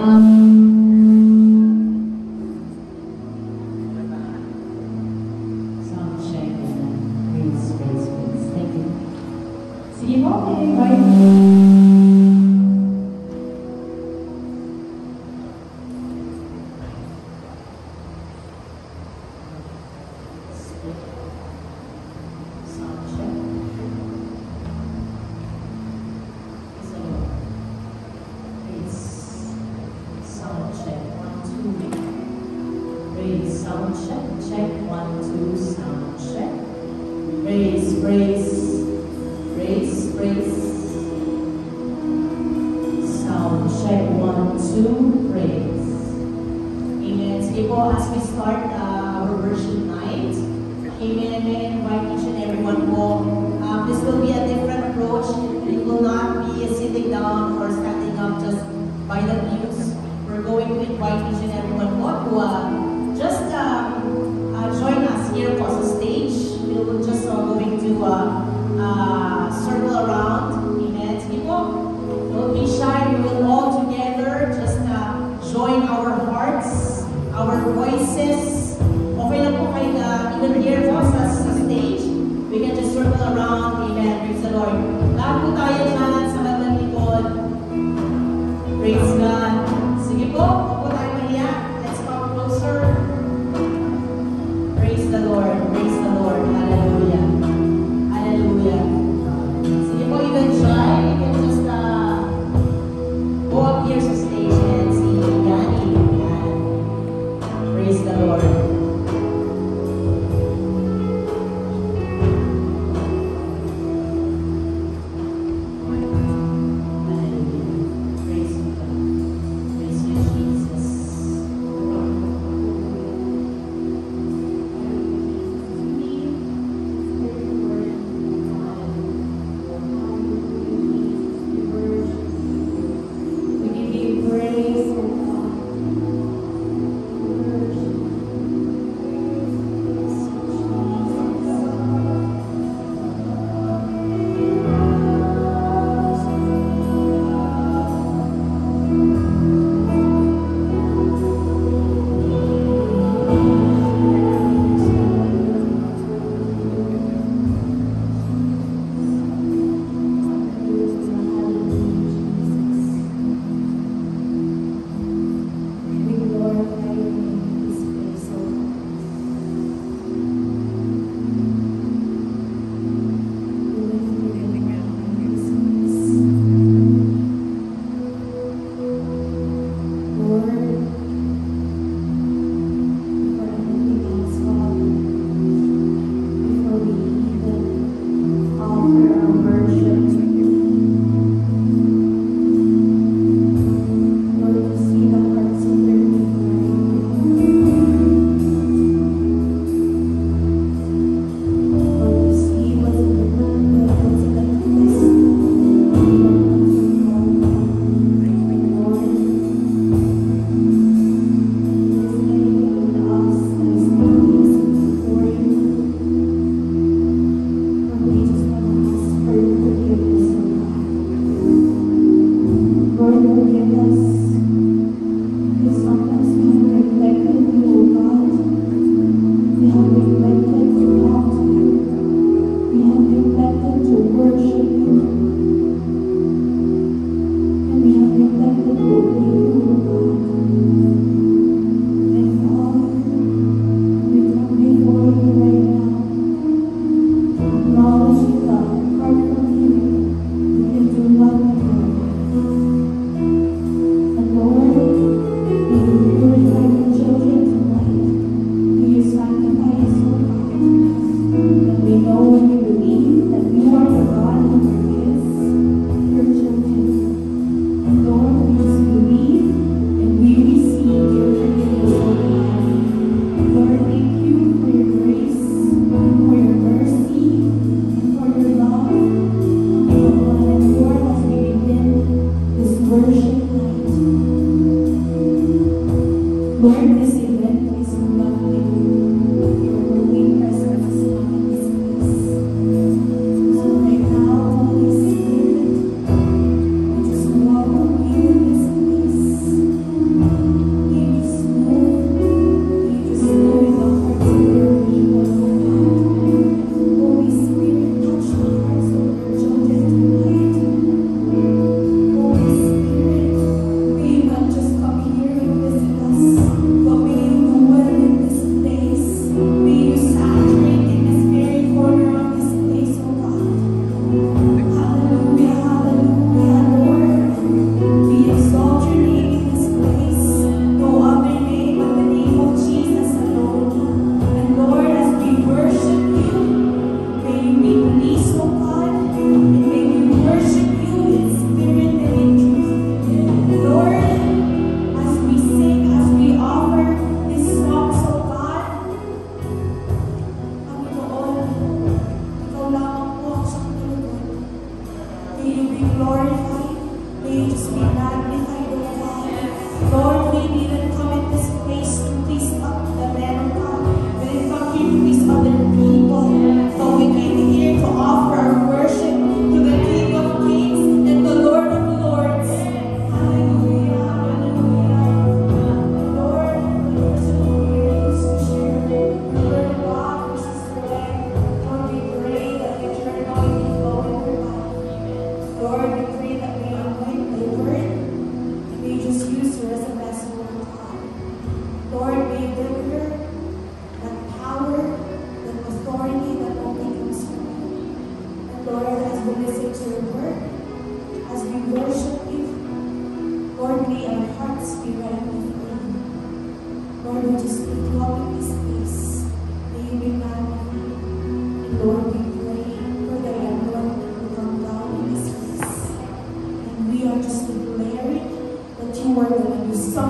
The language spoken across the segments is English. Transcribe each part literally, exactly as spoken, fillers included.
Holy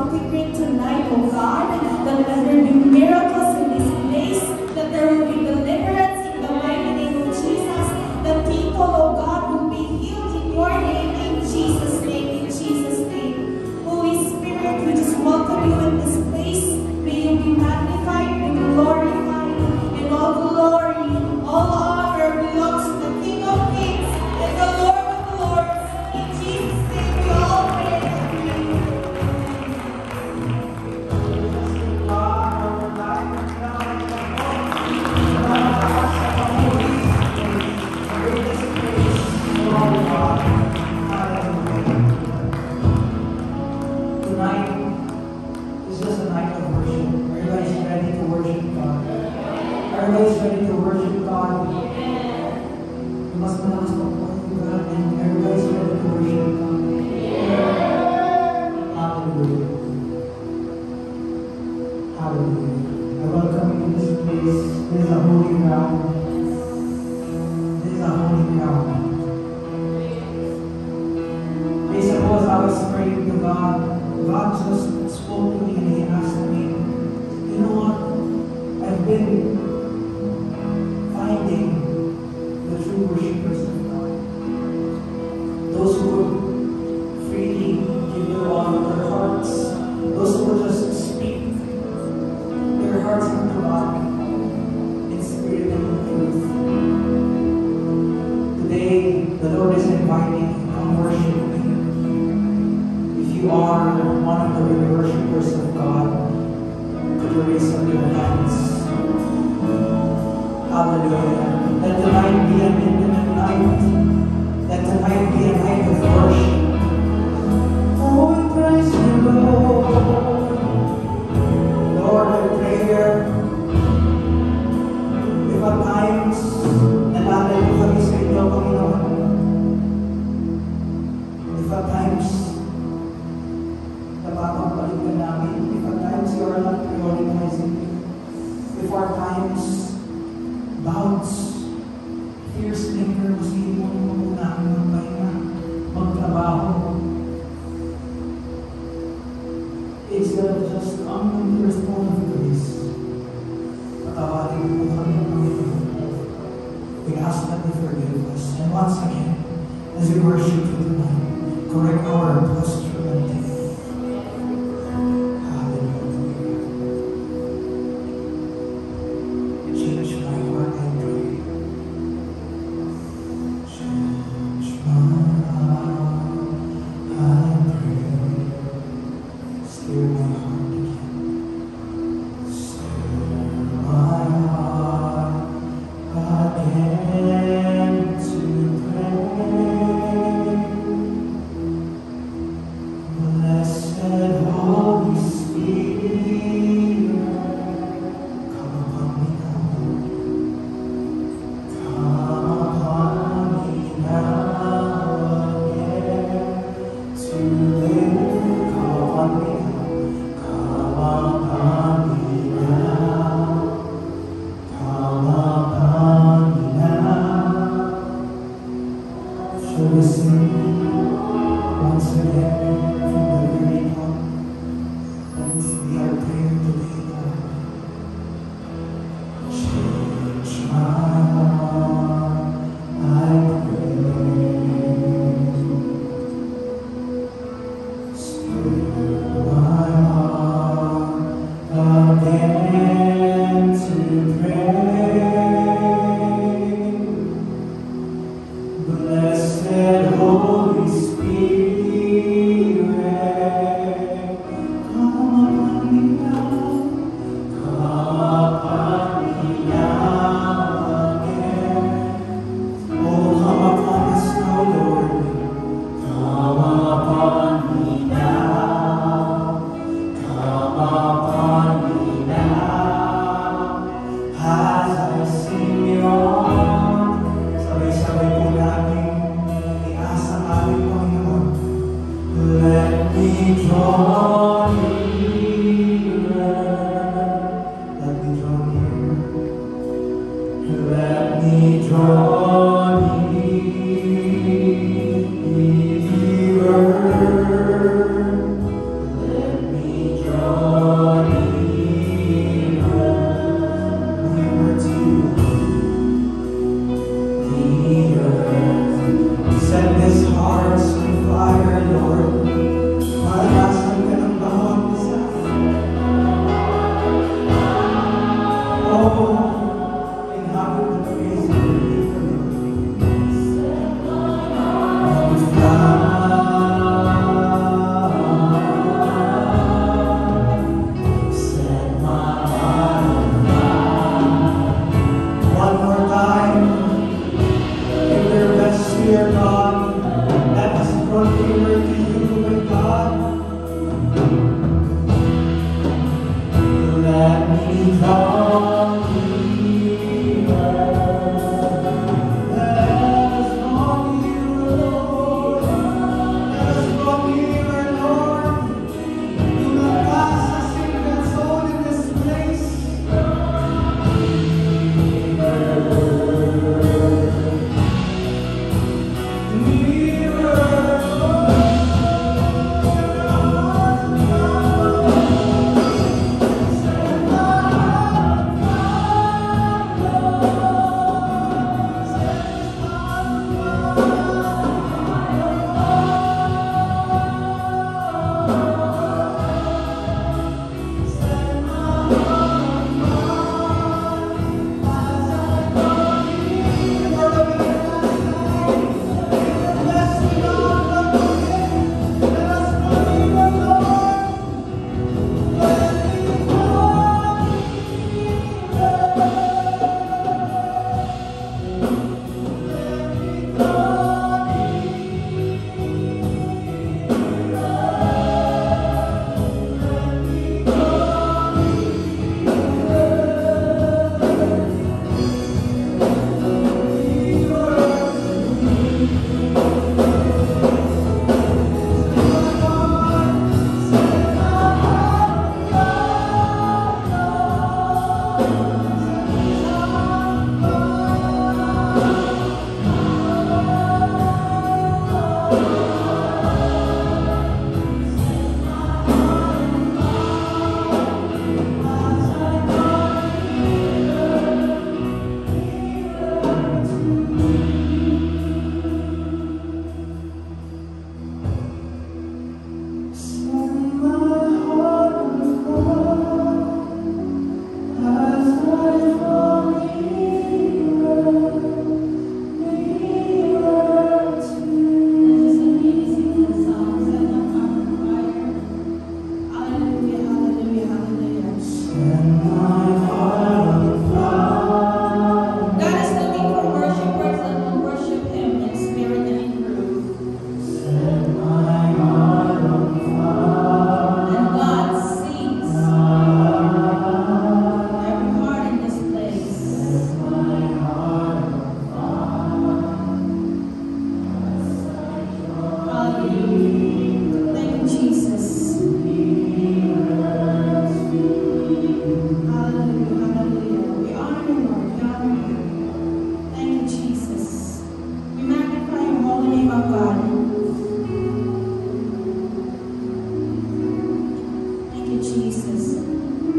consecrate tonight, oh God, that there will be miracles in this place, that there will be deliverance in the mighty name of Jesus, that people, oh God, will be healed in your name, in Jesus' name, in Jesus' name. Holy Spirit, we just welcome you in this place. May you be magnified, may you glorified, and all glory, all honor belongs to the King of Kings and the Lord of Lords. In Jesus' name we all pray and agree. Tonight is just a night of worship. Are you guys ready to worship God? Are you guys ready to worship God? You must pronounce the word of God, and are you guys ready to worship God? Hallelujah. Hallelujah. I welcome you to this place. This is a holy ground. This is a holy ground. I suppose I was praying to God. God just spoke to me and He asked me, you know what? I've been finding the true worshipers of God. Those who would freely give their all of their hearts. Those who would just speak their hearts unto God in spirit and in truth. Today, the Lord is inviting you to come worship me. If you are one of the real worshipers of God, could you raise up your hands? Hallelujah. Let tonight be an intimate night. Let tonight be a night of worship. Oh, we praise you, Lord. Lord, I pray here, if at times nalalayo kami sa inyo, Panginoon, if at times napapagpalit ka namin, if at times you are not prioritizing, if our times, doubts, fears, linger, gusto mo mo namin magpahinga, magtrabaho, instead of just coming to the throne of grace, patawarin po kami ng Panginoon. We ask that you forgive us. And once again, as we worship you tonight, correct our posture and faith. Hallelujah. Change my heart, I pray. Change my heart, I pray. Steer my heart again. Steer my heart again to pray. Blessed Holy Spirit, come upon me now. Come upon me now again to live. Come upon me now. Jesus.